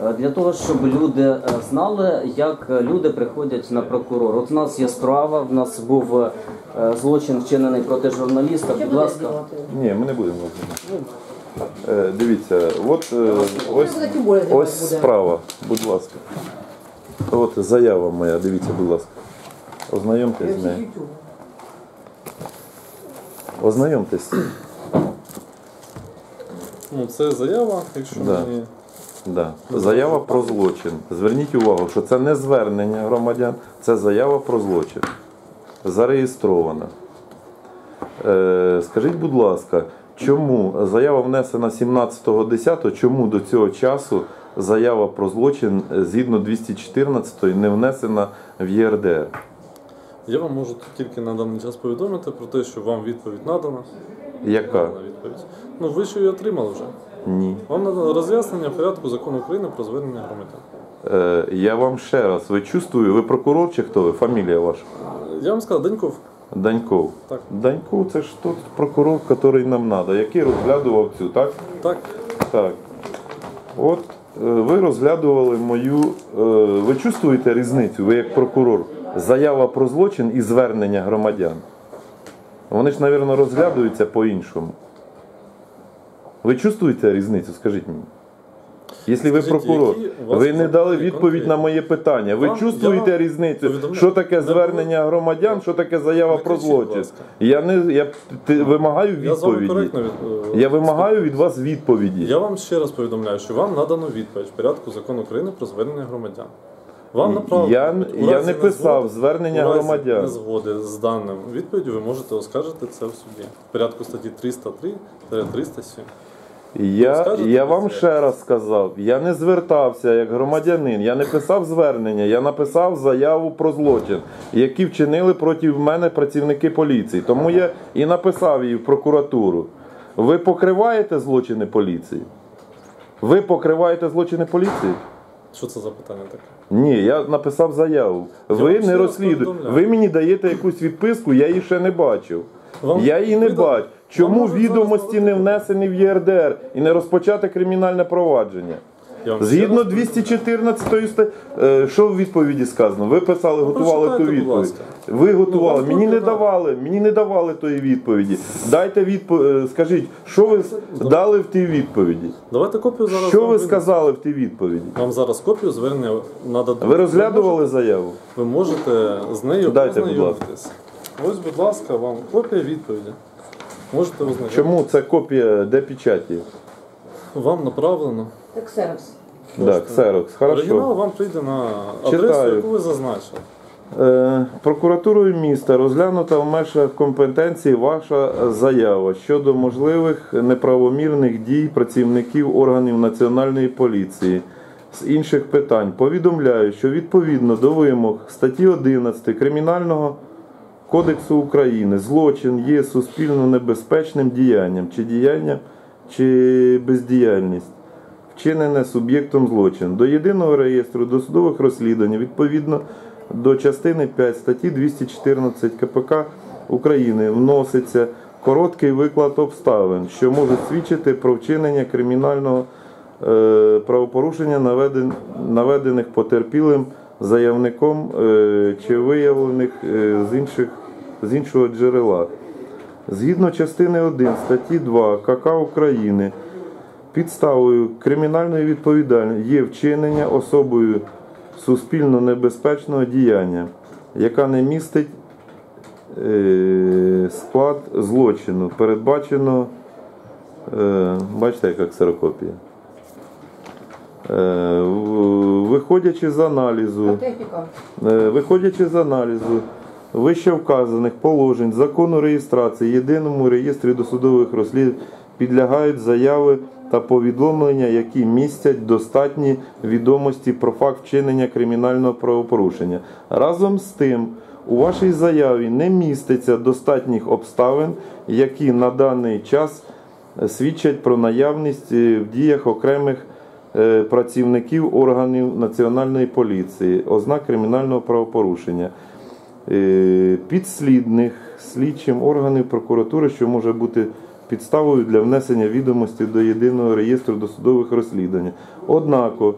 Для того, щоб люди знали, як люди приходять на прокурор. От у нас є справа, в нас був злочин вчинений проти журналіста. Будь ласка. Ні, ми не будемо. Дивіться, ось справа, будь ласка. От заява моя, дивіться, будь ласка. Ознайомтесь з нею. Ознайомтесь. Ну, це заява, якщо мені... Да. Заява про злочин. Зверніть увагу, що це не звернення громадян, це заява про злочин. Зареєстрована. Скажіть, будь ласка, чому заява внесена 17.10, чому до цього часу заява про злочин згідно 214 не внесена в ЄРДР? Я вам можу тільки на даний час повідомити про те, що вам відповідь надана. Яка? Відповідь. Ну, ви що її отримали вже? Ні. Вам надано роз'яснення порядку закону України про звернення громадян. Я вам ще раз, ви чувствую, ви прокурор чи хто ви? Фамілія ваша? Я вам сказав, Даньков. Даньков. Так. Даньков це ж тот прокурор, який нам треба, який розглядував цю, так? Так. Так. От ви розглядували мою, ви чувствуєте різницю, ви як прокурор, заява про злочин і звернення громадян? Вони ж, мабуть, розглядаються по-іншому. Ви чувствуєте різницю, скажіть мені? Якщо ви прокурор, ви не дали відповідь на моє питання. Ви чувствуєте різницю, що таке звернення громадян, що таке заява про злочин? Я вимагаю відповіді. Я вимагаю від вас відповіді. Я вам ще раз повідомляю, що вам надано відповідь в порядку закону України про звернення громадян. Вам направлено. Я не писав звернення громадян. Не згоди з даним відповіддю ви можете оскаржити це в суді. В порядку статті 303-307. Я вам ще раз сказав, я не звертався як громадянин, я не писав звернення, я написав заяву про злочин, які вчинили проти мене працівники поліції. Тому я і написав її в прокуратуру. Ви покриваєте злочини поліції? Ви покриваєте злочини поліції? Що це за питання таке? Ні, я написав заяву. Ви не розслідуєте. Ви мені даєте якусь відписку, я її ще не бачив. Я її не бачу. Чому відомості не внесені в ЄРДР і не розпочати кримінальне провадження? Згідно 214 статті, що в відповіді сказано? Ви писали, готували ту відповідь. Ви готували, мені не давали тої відповіді. Дайте відповідь, скажіть, що ви дали в тій відповіді? Давайте копію зараз. Що ви сказали в тій відповіді? Вам зараз копію звернення нададуть. Ви розглядували заяву? Ви можете з нею ознайомитись. Ось, будь ласка, вам копія відповіді. Можете ознайомитись. Чому це копія, де печаті? Вам направлено. Ксерокс. Так, ксерокс, хорошо. Оригінал вам прийде на адресу, яку ви зазначили. Прокуратурою міста розглянута в межах компетенції ваша заява щодо можливих неправомірних дій працівників органів Національної поліції з інших питань. Повідомляю, що відповідно до вимог статті 11 Кримінального Кодексу України злочин є суспільно небезпечним діянням чи бездіяльність, вчинене суб'єктом злочину. До єдиного реєстру досудових розслідувань відповідно до частини 5 статті 214 КПК України вноситься короткий виклад обставин, що можуть свідчити про вчинення кримінального правопорушення, наведених потерпілим заявником чи виявлених з іншого джерела. Згідно частини 1 статті 2 КК України підставою кримінальної відповідальності є вчинення особою суспільно небезпечного діяння, яка не містить склад злочину, передбачено, бачите, яка ксерокопія. Виходячи з аналізу вище вказаних положень закону реєстрації єдиному реєстрі досудових розслідувань підлягають заяви та повідомлення, які містять достатні відомості про факт вчинення кримінального правопорушення. Разом з тим, у вашій заяві не міститься достатніх обставин, які на даний час свідчать про наявність в діях окремих працівників органів Національної поліції, ознак кримінального правопорушення, підслідних слідчим органів прокуратури, що може бути підставою для внесення відомостей до єдиного реєстру досудових розслідувань. Однак,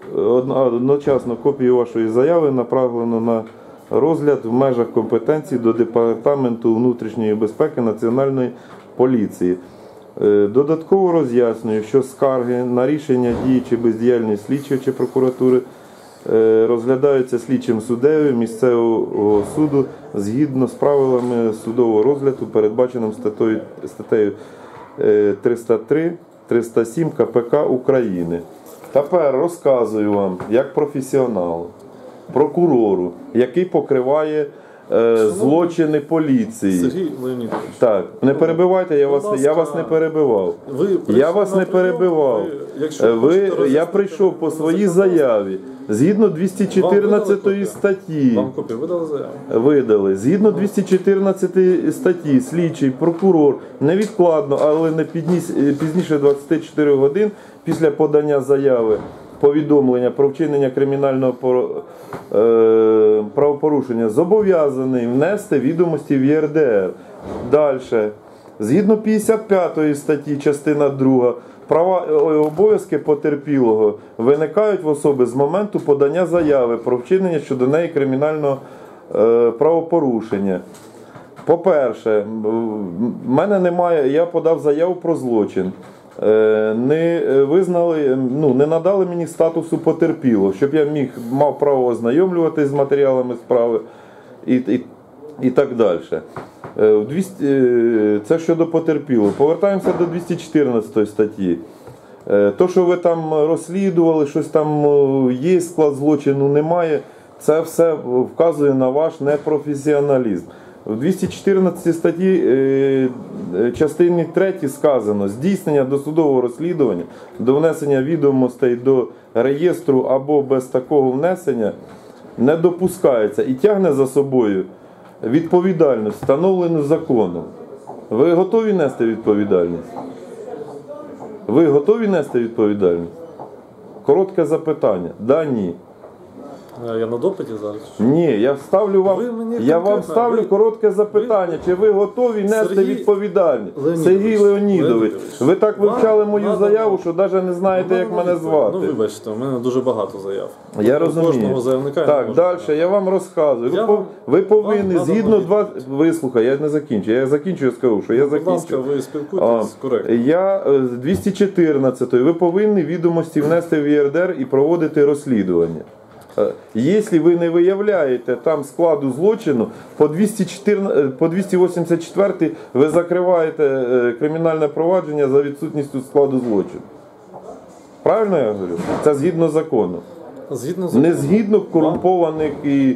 одночасно копію вашої заяви направлено на розгляд в межах компетенції до Департаменту внутрішньої безпеки Національної поліції. Додатково роз'яснюю, що скарги на рішення дії чи бездіяльність слідчого чи прокуратури розглядаються слідчим суддею місцевого суду згідно з правилами судового розгляду, передбаченим статтею 303, 307 КПК України. Тепер розказую вам, як професіоналу, прокурору, який покриває злочини поліції. Сергій Леонідович. Так, не перебивайте, я вас не перебивав. Я вас не перебивав. Я прийшов по своїй заяві. Згідно 214 статті. Вам копію видали заяву? Видали. Згідно 214 статті, слідчий, прокурор невідкладно, але не пізніше 24 годин після подання заяви, повідомлення про вчинення кримінального правопорушення зобов'язаний внести відомості в ЄРДР. Далі. Згідно 55 статті, частина 2, права і обов'язки потерпілого виникають в особи з моменту подання заяви про вчинення щодо неї кримінального правопорушення. По-перше, в мене немає, я подав заяву про злочин. Не визнали, не надали мені статусу потерпілого, щоб я мав право ознайомлюватись з матеріалами справи і так далі. Це щодо потерпілого. Повертаємося до 214 статті. То, що ви там розслідували, щось там є склад злочину, немає, це все вказує на ваш непрофесіоналізм. В 214 статті частині 3 сказано: здійснення досудового розслідування до внесення відомостей до реєстру або без такого внесення не допускається і тягне за собою відповідальність, встановлену законом. Ви готові нести відповідальність? Ви готові нести відповідальність? Коротке запитання. Да, ні. Я на допиті зараз? Ні, я вам ставлю коротке запитання. Чи ви готові нести відповідальність? Сергій Леонідович, ви так вивчали мою заяву, що навіть не знаєте, як мене звати. Ну, вибачте, у мене дуже багато заяв. Я розумію. Кожного заявника так, далі, я вам розказую. Ви повинні, згідно вислухай, я не закінчу. Я закінчу, я скажу, що я закінчу. Будь ласка, ви спілкуєтесь коректно. Я 214, ви повинні відомості внести в ЄРДР і проводити розслідування. Якщо ви не виявляєте там складу злочину, по 284 ви закриваєте кримінальне провадження за відсутністю складу злочину. Правильно я говорю? Це згідно закону. Не згідно корумпованих і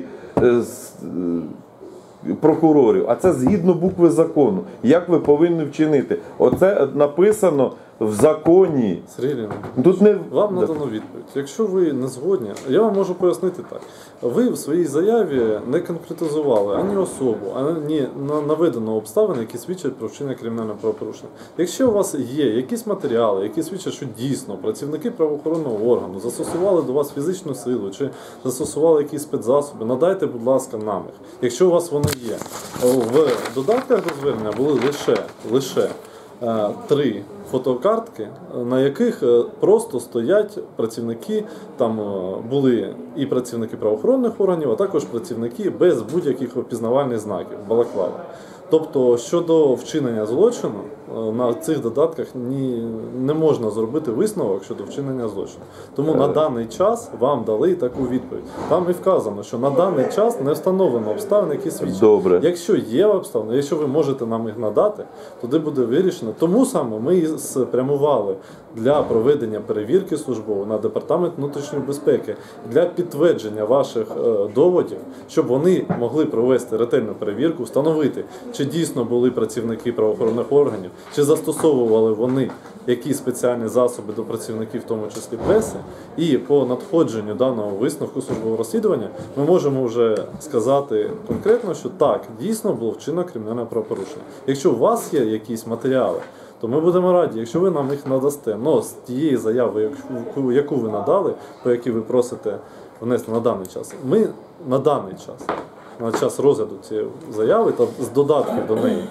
прокурорів, а це згідно букви закону. Як ви повинні вчинити? Оце написано в законі. Сергій Леонідович, вам надано відповідь. Якщо ви не згодні, я вам можу пояснити так. Ви в своїй заяві не конкретизували ані особу, ані наведено обставини, які свідчать про вчинення кримінального правопорушення. Якщо у вас є якісь матеріали, які свідчать, що дійсно працівники правоохоронного органу застосували до вас фізичну силу чи застосували якісь спецзасоби, надайте, будь ласка, нам їх. Якщо у вас вони є. В додатках до звернення були лише 3 фотокартки, на яких просто стоять працівники, там були і працівники правоохоронних органів, а також працівники без будь-яких опізнавальних знаків, балаклави. Тобто, щодо вчинення злочину, на цих додатках не можна зробити висновок щодо вчинення злочину. Тому на даний час вам дали таку відповідь. Там і вказано, що на даний час не встановлено обставини, які свідчать. Добре. Якщо є обставини, якщо ви можете нам їх надати, тоді буде вирішено. Тому саме ми і спрямували для проведення перевірки службової на Департамент внутрішньої безпеки, для підтвердження ваших доводів, щоб вони могли провести ретельну перевірку, встановити, чи дійсно були працівники правоохоронних органів, чи застосовували вони якісь спеціальні засоби до працівників, в тому числі преси, і по надходженню даного висновку службового розслідування ми можемо вже сказати конкретно, що так, дійсно було вчинено кримінальне правопорушення. Якщо у вас є якісь матеріали, то ми будемо раді, якщо ви нам їх надасте. Но з тієї заяви, яку ви надали, по якій ви просите внести на даний час, ми на даний час, на час розгляду цієї заяви та з додатків до неї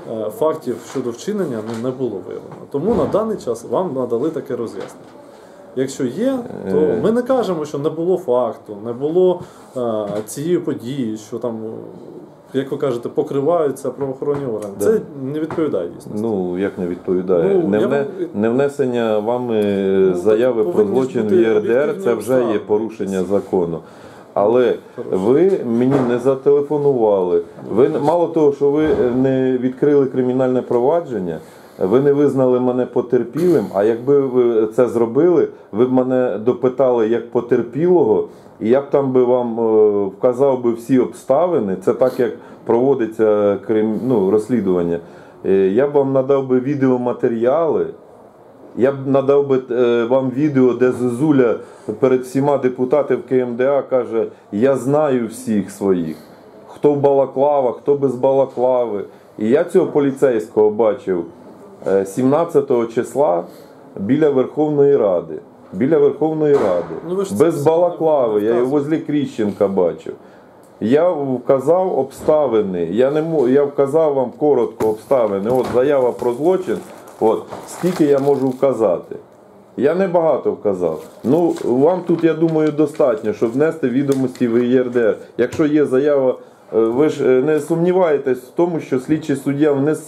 фактів щодо вчинення не було виявлено. Тому на даний час вам надали таке роз'яснення. Якщо є, то ми не кажемо, що не було факту, не було цієї події, що там, як ви кажете, покриваються правоохоронні органи. Да. Це не відповідає дійсності. Ну, як не відповідає? Ну, Не внесення вами заяви про повинні злочин в бути ЄРДР, об'єктивні це вже є обставини. порушення закону. Але ви мені не зателефонували. Ви мало того, що ви не відкрили кримінальне провадження, ви не визнали мене потерпілим, а якби ви це зробили, ви б мене допитали як потерпілого, і я б там би вам вказав би всі обставини, це так як проводиться розслідування. Я б вам надав би відеоматеріали, я б надав би вам відео, де Зозуля перед всіма депутатів КМДА каже: я знаю всіх своїх, хто в балаклавах, хто без балаклави. І я цього поліцейського бачив 17 числа біля Верховної Ради. Біля Верховної Ради. Ну, ви ж без це балаклави, я його вказували. возле Кріщенка бачив. Я вказав обставини, я вказав вам коротко обставини. От заява про злочин, от скільки я можу вказати. Я не багато вказав. Ну, вам тут, я думаю, достатньо, щоб внести відомості в ЄРДР. Якщо є заява, ви ж не сумніваєтесь в тому, що слідчий суддя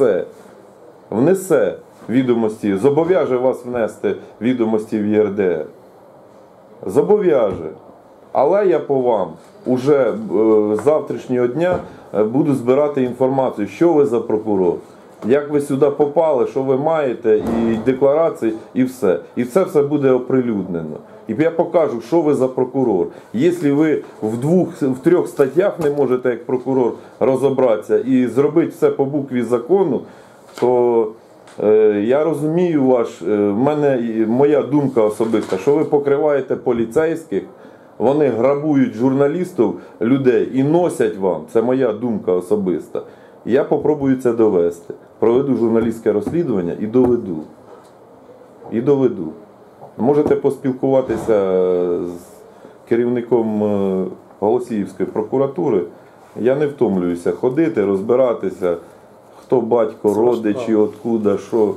внесе відомості, зобов'яже вас внести відомості в ЄРДР. Зобов'яже. Але я по вам уже з завтрашнього дня буду збирати інформацію, що ви за прокурор, як ви сюди попали, що ви маєте, і декларації, і все. І це все буде оприлюднено. І я покажу, що ви за прокурор. Якщо ви в 3 статтях не можете, як прокурор, розібратися і зробити все по букві закону, то я розумію моя думка особиста, що ви покриваєте поліцейських, вони грабують журналістів, людей і носять вам. Це моя думка особиста. Я попробую це довести. Проведу журналістське розслідування і доведу. І доведу. Можете поспілкуватися з керівником Голосіївської прокуратури. Я не втомлююся ходити, розбиратися, хто батько, родичі, откуда, що.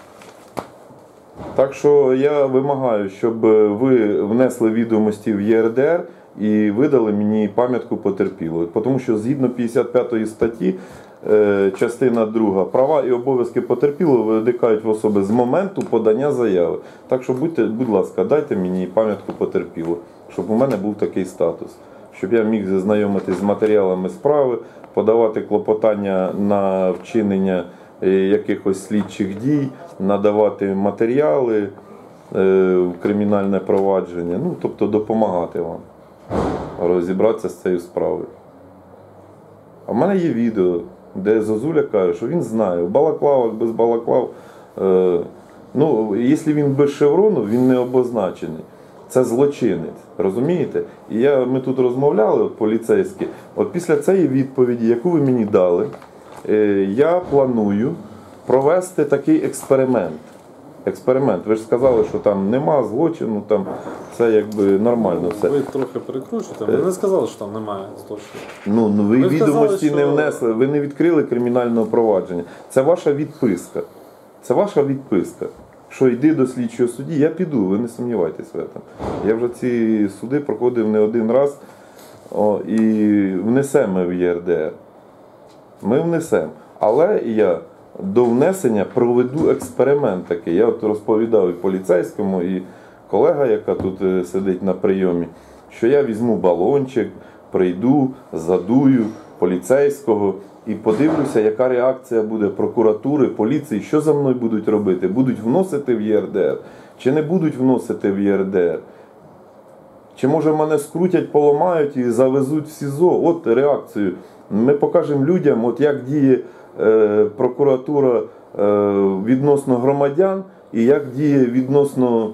Так що я вимагаю, щоб ви внесли відомості в ЄРДР і видали мені пам'ятку потерпілого. Тому що згідно 55 статті, частина 2, права і обов'язки потерпілого виникають в особи з моменту подання заяви. Так що, будь ласка, дайте мені пам'ятку потерпілого, щоб у мене був такий статус. Щоб я міг знайомитись з матеріалами справи, подавати клопотання на вчинення якихось слідчих дій, надавати матеріали в кримінальне провадження, тобто допомагати вам розібратися з цією справою. А в мене є відео, де Зозуля каже, що він знає, в балаклавах, без балаклав, якщо він без шеврону, він не обозначений. Це злочинець, розумієте? І ми тут розмовляли, поліцейські, після цієї відповіді, яку ви мені дали, я планую провести такий експеримент. Ви ж сказали, що там нема злочину, там це якби нормально все. Ви трохи перекручуєте, ви не сказали, що там немає злочину. Ви Ви відомості сказали, що... не внесли, ви не відкрили кримінального провадження. Це ваша відписка. Це ваша відписка. Що йди до слідчого судді, я піду, ви не сумнівайтесь в цьому. Я вже ці суди проходив не один раз, і внесемо в ЄРДР. Ми внесемо. Але я до внесення проведу експеримент такий. Я розповідав і поліцейському, і колега, яка тут сидить на прийомі, що я візьму балончик, прийду, задую поліцейського і подивлюся, яка реакція буде прокуратури, поліції, що за мною будуть робити. Будуть вносити в ЄРДР, чи не будуть вносити в ЄРДР. Чи може мене скрутять, поламають і завезуть в СІЗО. От реакцію. Ми покажемо людям, як діє прокуратура відносно громадян і як діє відносно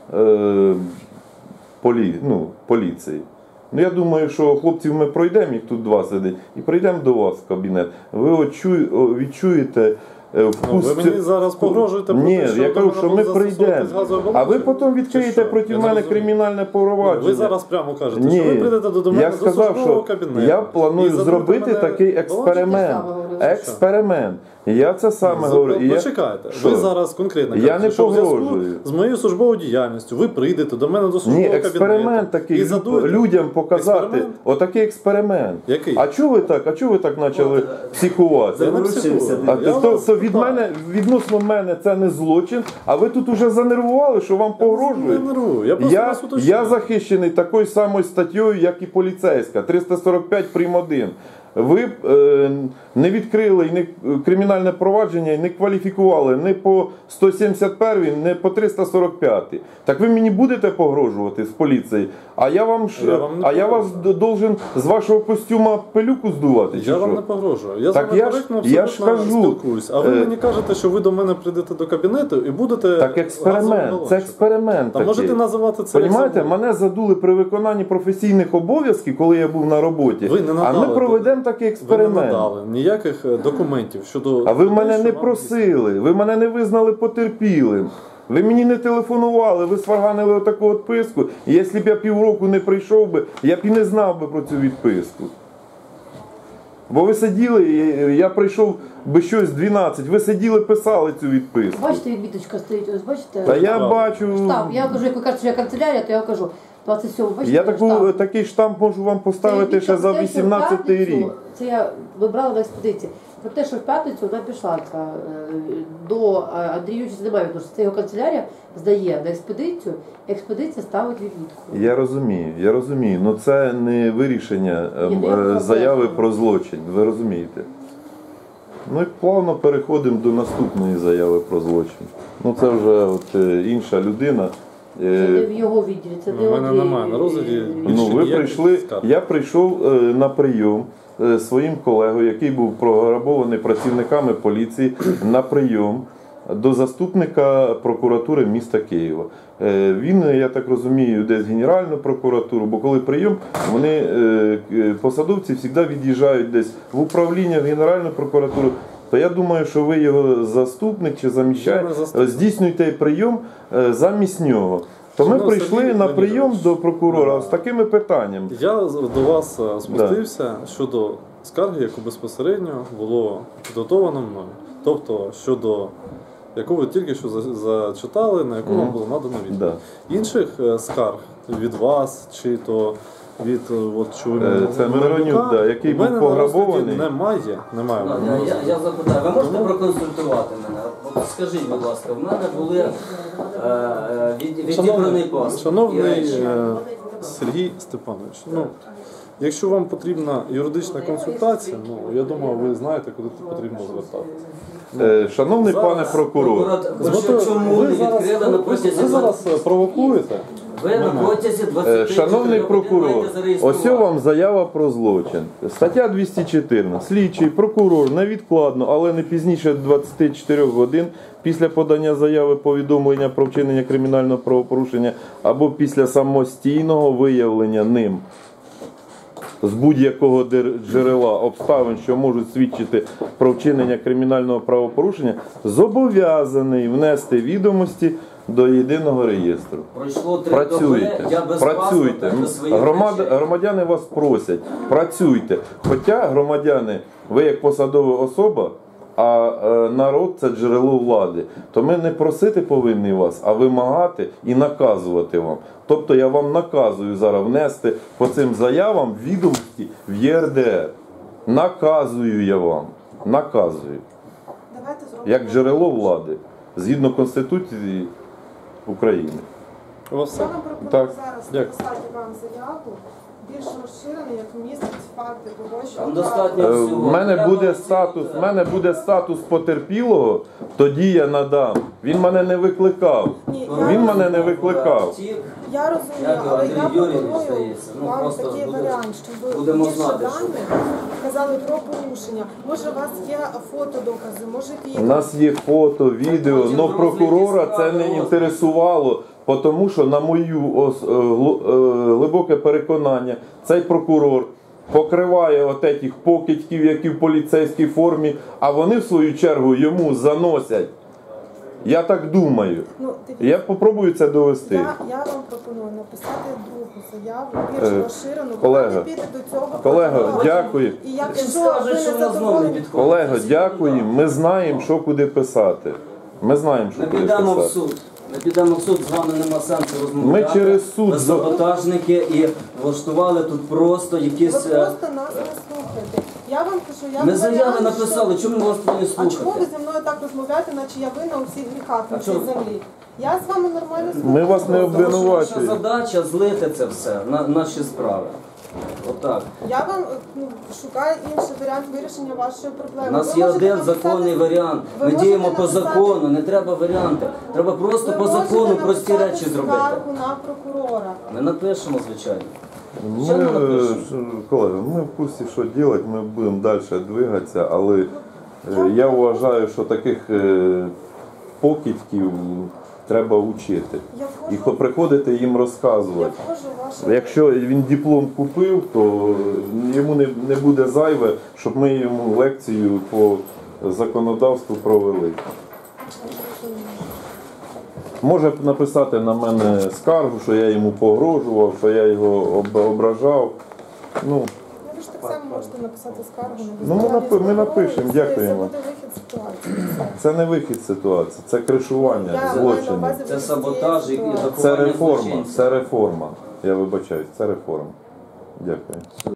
поліції. Я думаю, що хлопців ми пройдемо, їх тут 2 сидить, і прийдемо до вас в кабінет. Ви відчуєте вкус... ви мені зараз погрожуєте про Ні, те, що я кажу, що ми прийдемо. А ви потім відкриєте проти мене кримінальне провадження. Ви зараз прямо кажете, що ви прийдете до мене я до сказав, службового що кабінету. я планую і зробити мене такий експеримент. Експеримент. І я це саме говорю. І Почекайте, Що? ви зараз конкретно Я кажете, не що в зв'язку погрожую. з моєю службовою діяльністю ви прийдете до мене до Ні, службового експеримент кабінету такий і задуєте. людям показати. Експеримент? Отакий експеримент. Який? А чого ви так почали психувати? Я не Заворушився. психую. А Я то вас від питаю. мене, відносно мене це не злочин, а ви тут уже занервували, що вам Не погрожують. нервую, я просто вас уточнюю. Я захищений такою самою статтєю, як і поліцейська, 345 прим. 1. Ви не відкрили і не кримінальне провадження і не кваліфікували ні по 171, ні по 345. Так ви мені будете погрожувати з поліції, а я вам я вас должен з вашого костюма пилюку здувати. Чи Я вам що? не погрожую. Я Так з вами я ж- коректно я ж абсолютно кажу, спілкуюсь. А ви мені кажете, що ви до мене прийдете до кабінету і будете Так разом експеримент, це налагоджувати. експеримент. Та такий. можете називати це як Понімаєте, завгодно. мене задули при виконанні професійних обов'язків, коли я був на роботі. Ви не А надали, ми проведемо такий Ви не експеримент. надали ніяких документів щодо А ви того, мене що не вам просили, ви мене не визнали потерпілим. Ви мені не телефонували, ви сварганили отаку відписку. І якщо б я півроку не прийшов би, я б і не знав би про цю відписку. Бо ви сиділи, я прийшов би щось 12, ви сиділи, писали цю відписку. Бачите, відміточка стоїть, ось бачите? Та я Правда. бачу, Штамп. Я кажу, як ви кажете, що я канцелярія, то я кажу 27, бачите? я штамп. такий штамп можу вам Це поставити ще за те, що в 18-й п'ятницю, рік. Це я вибрала в експедиції. Про те, що в п'ятницю вона пішла до Андрія Юрійовича немає, тому що це його канцелярія здає на експедицію, експедиція ставить відмітку. Я розумію, але це не вирішення Ні, ну, я просто заяви пояснюю. про злочин, ви розумієте? Ну і плавно переходимо до наступної заяви про злочин. Ну це вже от, інша людина. Це не в його відділі, це не У мене Андрій. немає на розгляді. Ну, Більше ви ніяких прийшли, скарг. я прийшов на прийом своїм колегою, який був програбований працівниками поліції, на прийом до заступника прокуратури міста Києва. Він, я так розумію, десь Генеральну прокуратуру, бо коли прийом, вони, посадовці, завжди від'їжджають десь в управління, в Генеральну прокуратуру. То я думаю, що ви його заступник чи Я заміщаєте, не заступник. здійснюєте прийом замість нього. То ми Шановний прийшли Сергій на прийом Леонідович, до прокурора з такими питаннями. Я до вас спустився щодо скарги, яку безпосередньо було підготовлено мною. Тобто щодо яку ви тільки що зачитали, на яку вам було надано відповідь. Да. Інших скарг від вас, чи то від що ви Це Миронюк, да, який у мене був на розгляді пограбований. Немає. Я запитаю, ви можете проконсультувати мене? От скажіть, будь ласка, в мене були відібраний паспорт. і Шановний речі. Сергій Степанович, якщо вам потрібна юридична консультація, я думаю, ви знаєте, куди потрібно звертатися. Шановний Зараз пане прокурор, Чому не відкрили на протязі ви зараз провокуєте? Ви на протязі 20 шановний прокурор, ось вам заява про злочин. Стаття 214. Слідчий прокурор невідкладно, але не пізніше 24 годин після подання заяви повідомлення про вчинення кримінального правопорушення або після самостійного виявлення ним з будь-якого джерела обставин, що можуть свідчити про вчинення кримінального правопорушення, зобов'язаний внести відомості до єдиного реєстру. Пройшло 3 доби, я без Працюйте. паспорта, без своїх речей. Громадяни вас просять, працюйте. Хоча громадяни, ви як посадова особа, а народ це джерело влади, то ми не просити повинні вас, а вимагати і наказувати вам. Тобто я вам наказую зараз внести по цим заявам відомості в ЄРДР. Наказую я вам. Наказую. Давайте зробимо Як джерело влади, згідно Конституції України. У вас все? Я вам пропоную Так. зараз Дякую. написати вам заяву, більш розширену, як містить факти того, що Там достатньо В всього. мене Треба буде оцінити. статус потерпілого, тоді я надам. Він мене не викликав. Ні, Він мене не викликав. Втік. я розумію, Як але Андрій я Юрійович, пропоную здається. Ну, вам просто такий буде- варіант, щоб ви будемо більше знати, даних казали про порушення. Може, у вас є фотодокази, може, є... У нас є фото, відео, Потім але в прокурора розгляді це справи не інтересувало, тому що, на мою глибоке переконання, цей прокурор покриває отетіх покидьків, які в поліцейській формі, а вони в свою чергу йому заносять Я так думаю. Ну, дивіться. Я попробую це довести. Я вам пропоную написати другу заяву, більш розширену, колега, вона не піде до цього Колего, протоколу. дякую. І якщо ви Скажуть, що не вона знову не задоволені, підходить. Колего, дякую. Ми знаємо, що куди писати. Ми знаємо, що Ми куди підемо в писати. суд. Ми підемо в суд, з вами нема сенсу розмовляти. Ми через суд Ви саботажники і влаштували тут просто ви якісь... просто нас не слухаєте. Я вам кажу, я Ми вам заяви варіант, написали, чому вас не А чому ви слухати? зі мною так розмовляєте, наче я винна у всіх гріхах на А цій чому? землі? Я з вами нормально Ми вас не Тому що наша обвинувачуємо. задача злити це все на наші справи. Отак. Я вам шукаю інший варіант вирішення вашої проблеми. У нас Ви є можете один написати- законний варіант. ви Ми можете діємо по написати- закону, не треба варіанти. Треба просто ви по можете закону прості написати речі зробити. скаргу на прокурора. Ми напишемо, звичайно. Що ми напишемо? Колеги, ми в курсі, що робити, ми будемо далі двигатися, але я вважаю, що таких покидьків треба вчити. Я І вхожу, приходити їм я розказувати. вхожу в ваше... Якщо він диплом купив, то йому не буде зайве, щоб ми йому лекцію по законодавству провели. Може написати на мене скаргу, що я йому погрожував, що я його ображав. Ну, Ви ж так само можете написати скаргу на Ну, ми бездіяльність ми прокурора, напишемо, і це дякуємо. буде вихід з ситуації. Все. це не вихід з ситуації, це кришування Я маю на злочинів. увазі Це вихід з саботаж цієї і ситуації. Це заховання реформа, злочинців. це реформа. Я вибачаюсь, це реформа. Дякую.